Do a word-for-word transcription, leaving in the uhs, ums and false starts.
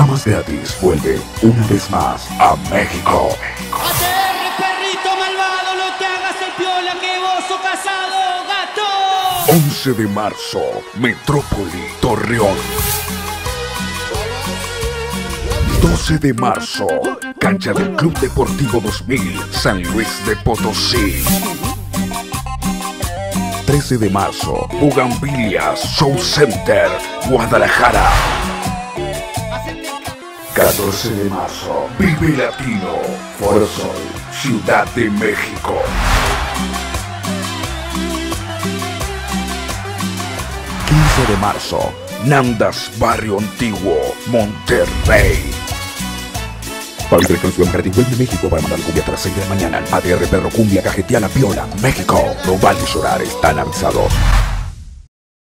Más Gratis vuelve una vez más a México. A T R, perrito malvado, no te hagas el piola que vos sos casado, gato. once de marzo, Metrópoli, Torreón. doce de marzo, cancha del Club Deportivo dos mil, San Luis de Potosí. trece de marzo, Bugambilias Show Center, Guadalajara. catorce de marzo, Vive Latino, Foro Sol, Ciudad de México. quince de marzo, Nandas Barrio Antiguo, Monterrey. Pablo Reconstrucción Gratis vuelve a México para mandar cumbia hasta las seis de la mañana. A T R Perro Cumbia Cajeteana Piola, México. No vale llorar, están avisados.